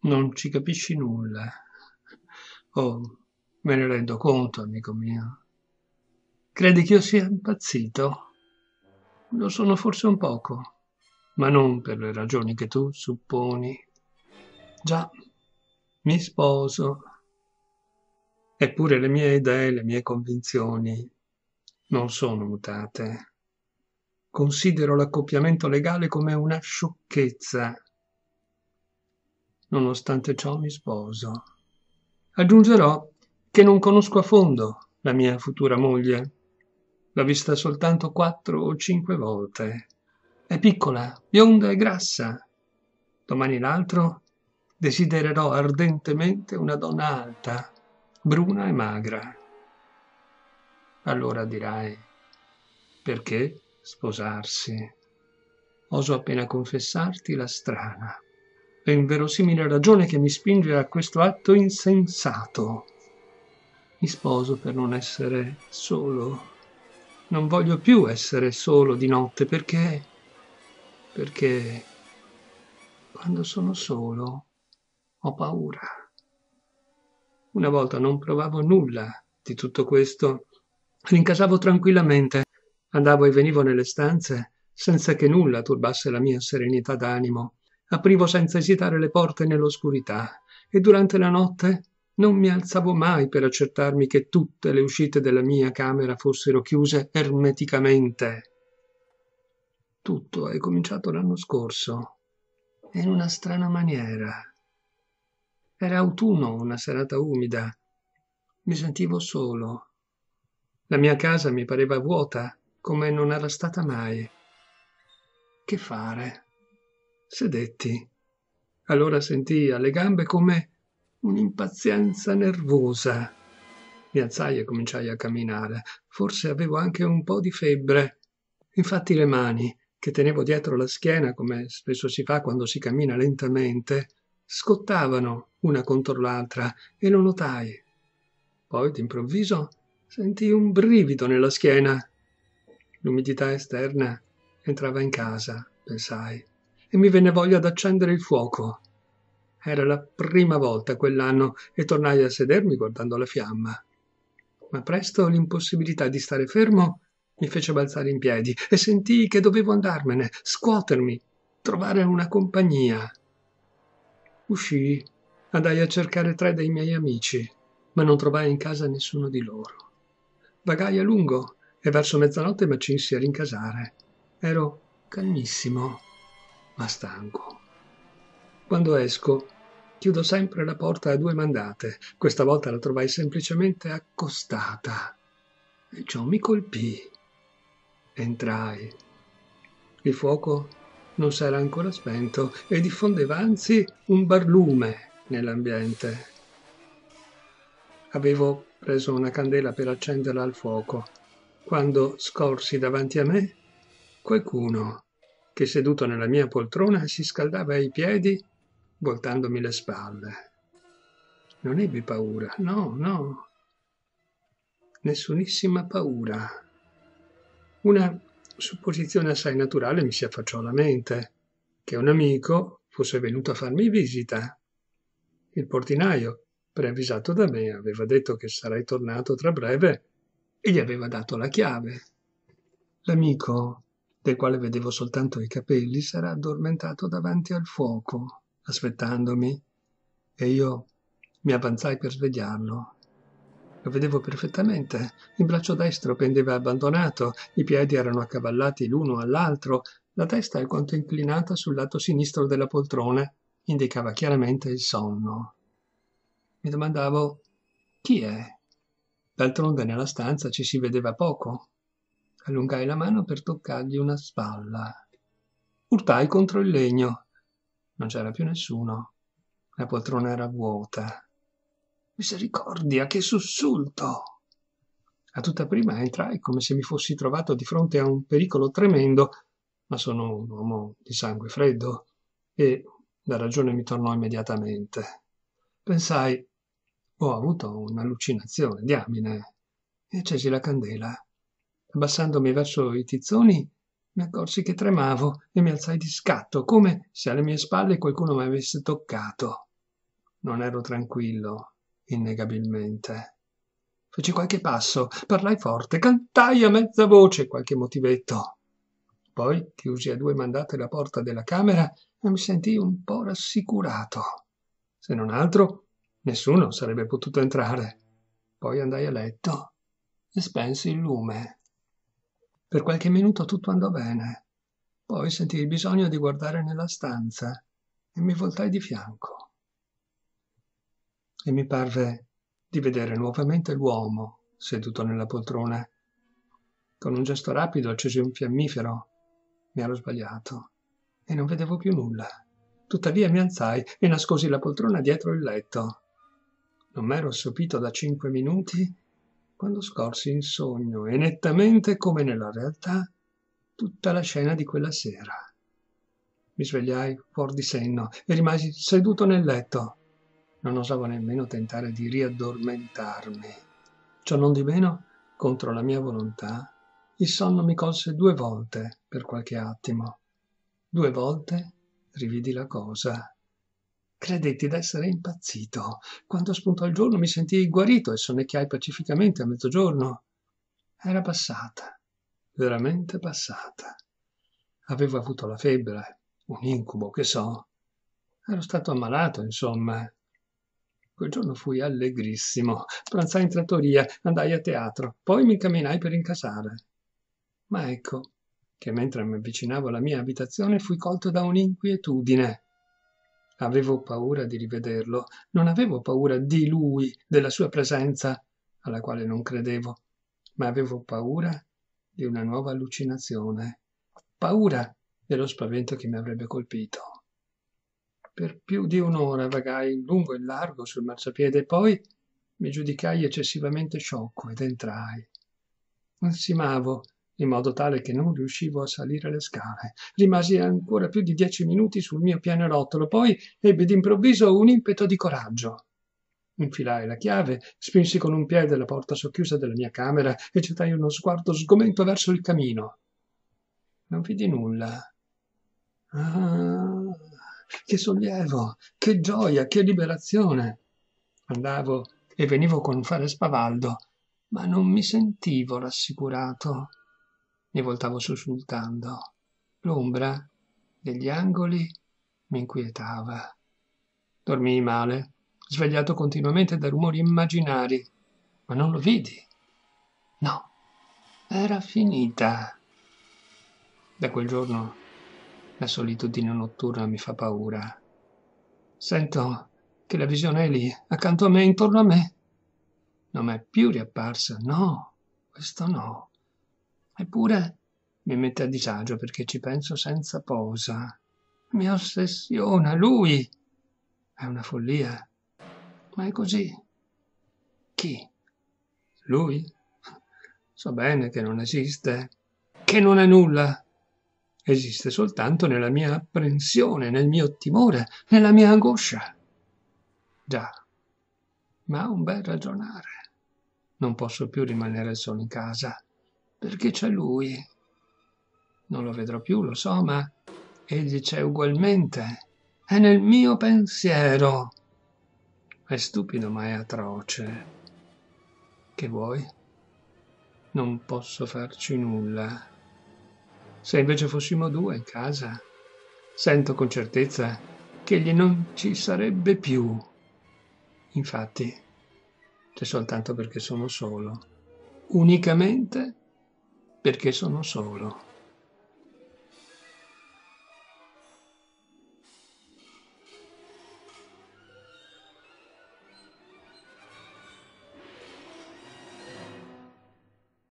Non ci capisci nulla. Oh, me ne rendo conto, amico mio. Credi che io sia impazzito? Lo sono forse un poco, ma non per le ragioni che tu supponi. Già, mi sposo, eppure le mie idee, le mie convinzioni non sono mutate. Considero l'accoppiamento legale come una sciocchezza. Nonostante ciò mi sposo. Aggiungerò che non conosco a fondo la mia futura moglie. L'ho vista soltanto 4 o 5 volte. È piccola, bionda e grassa. Domani l'altro desidererò ardentemente una donna alta, bruna e magra. Allora dirai, perché sposarsi? Oso appena confessarti la strana e inverosimile ragione che mi spinge a questo atto insensato. Mi sposo per non essere solo. Non voglio più essere solo di notte perché quando sono solo ho paura. Una volta non provavo nulla di tutto questo. Rincasavo tranquillamente, andavo e venivo nelle stanze senza che nulla turbasse la mia serenità d'animo. Aprivo senza esitare le porte nell'oscurità e durante la notte non mi alzavo mai per accertarmi che tutte le uscite della mia camera fossero chiuse ermeticamente. Tutto è cominciato l'anno scorso, e in una strana maniera. Era autunno, una serata umida. Mi sentivo solo. La mia casa mi pareva vuota, come non era stata mai. Che fare? Sedetti. Allora sentii alle gambe come un'impazienza nervosa. Mi alzai e cominciai a camminare. Forse avevo anche un po' di febbre. Infatti le mani, che tenevo dietro la schiena, come spesso si fa quando si cammina lentamente, scottavano una contro l'altra e lo notai. Poi, d'improvviso, sentii un brivido nella schiena. L'umidità esterna entrava in casa, pensai, e mi venne voglia d'accendere il fuoco. Era la prima volta quell'anno e tornai a sedermi guardando la fiamma. Ma presto l'impossibilità di stare fermo mi fece balzare in piedi e sentii che dovevo andarmene, scuotermi, trovare una compagnia. Uscii, andai a cercare 3 dei miei amici, ma non trovai in casa nessuno di loro. Vagai a lungo e verso mezzanotte m'accinsi a rincasare. Ero calmissimo, ma stanco. Quando esco, chiudo sempre la porta a 2 mandate. Questa volta la trovai semplicemente accostata e ciò mi colpì. Entrai. Il fuoco non s'era ancora spento e diffondeva anzi un barlume nell'ambiente. Avevo preso una candela per accenderla al fuoco, quando scorsi davanti a me qualcuno che seduto nella mia poltrona si scaldava i piedi voltandomi le spalle. Non ebbi paura, no, no, nessunissima paura. Una supposizione assai naturale mi si affacciò alla mente, che un amico fosse venuto a farmi visita. Il portinaio, preavvisato da me, aveva detto che sarei tornato tra breve e gli aveva dato la chiave. L'amico, del quale vedevo soltanto i capelli, s'era addormentato davanti al fuoco, aspettandomi, e io mi avanzai per svegliarlo. Lo vedevo perfettamente. Il braccio destro pendeva abbandonato, i piedi erano accavallati l'uno all'altro, la testa alquanto inclinata sul lato sinistro della poltrona indicava chiaramente il sonno. Mi domandavo chi è? D'altronde nella stanza ci si vedeva poco. Allungai la mano per toccargli una spalla. Urtai contro il legno. Non c'era più nessuno. La poltrona era vuota. Misericordia, che sussulto! A tutta prima entrai come se mi fossi trovato di fronte a un pericolo tremendo, ma sono un uomo di sangue freddo e la ragione mi tornò immediatamente. Pensai, ho avuto un'allucinazione, diamine, e accesi la candela. Abbassandomi verso i tizzoni, mi accorsi che tremavo e mi alzai di scatto, come se alle mie spalle qualcuno mi avesse toccato. Non ero tranquillo, innegabilmente. Feci qualche passo, parlai forte, cantai a mezza voce qualche motivetto. Poi chiusi a due mandate la porta della camera e mi sentii un po' rassicurato. Se non altro, nessuno sarebbe potuto entrare. Poi andai a letto e spensi il lume. Per qualche minuto tutto andò bene. Poi sentii il bisogno di guardare nella stanza e mi voltai di fianco. E mi parve di vedere nuovamente l'uomo seduto nella poltrona. Con un gesto rapido accesi un fiammifero. Mi ero sbagliato e non vedevo più nulla. Tuttavia mi alzai e nascosi la poltrona dietro il letto. Non m'ero assopito da 5 minuti quando scorsi in sogno e nettamente come nella realtà tutta la scena di quella sera. Mi svegliai fuor di senno e rimasi seduto nel letto. Non osavo nemmeno tentare di riaddormentarmi. Ciò non di meno, contro la mia volontà, il sonno mi colse 2 volte per qualche attimo. 2 volte rividi la cosa. Credetti d'essere impazzito. Quando spuntò il giorno mi sentii guarito e sonnecchiai pacificamente a mezzogiorno. Era passata, veramente passata. Avevo avuto la febbre, un incubo, che so. Ero stato ammalato, insomma. Quel giorno fui allegrissimo. Pranzai in trattoria, andai a teatro, poi mi incamminai per incasare. Ma ecco che mentre mi avvicinavo alla mia abitazione fui colto da un'inquietudine. Avevo paura di rivederlo, non avevo paura di lui, della sua presenza, alla quale non credevo, ma avevo paura di una nuova allucinazione, paura dello spavento che mi avrebbe colpito. Per più di 1 ora vagai in lungo e in largo sul marciapiede e poi mi giudicai eccessivamente sciocco ed entrai. Ansimavo in modo tale che non riuscivo a salire le scale. Rimasi ancora più di 10 minuti sul mio pianerottolo, poi ebbi d'improvviso un impeto di coraggio. Infilai la chiave, spinsi con un piede la porta socchiusa della mia camera e gettai uno sguardo sgomento verso il camino. Non vidi nulla. Ah, che sollievo, che gioia, che liberazione! Andavo e venivo con un fare spavaldo, ma non mi sentivo rassicurato. Mi voltavo sussultando. L'ombra degli angoli mi inquietava. Dormii male, svegliato continuamente da rumori immaginari, ma non lo vidi. No, era finita. Da quel giorno la solitudine notturna mi fa paura. Sento che la visione è lì, accanto a me, intorno a me. Non m'è più riapparsa, no, questo no. Eppure mi mette a disagio perché ci penso senza posa. Mi ossessiona lui. È una follia, ma è così. Chi? Lui? So bene che non esiste, che non è nulla. Esiste soltanto nella mia apprensione, nel mio timore, nella mia angoscia. Già, ma ha un bel ragionare. Non posso più rimanere solo in casa, perché c'è lui. Non lo vedrò più, lo so, ma egli c'è ugualmente. È nel mio pensiero. È stupido, ma è atroce. Che vuoi? Non posso farci nulla. Se invece fossimo 2 in casa, sento con certezza che egli non ci sarebbe più. Infatti, c'è soltanto perché sono solo. Unicamente perché sono solo.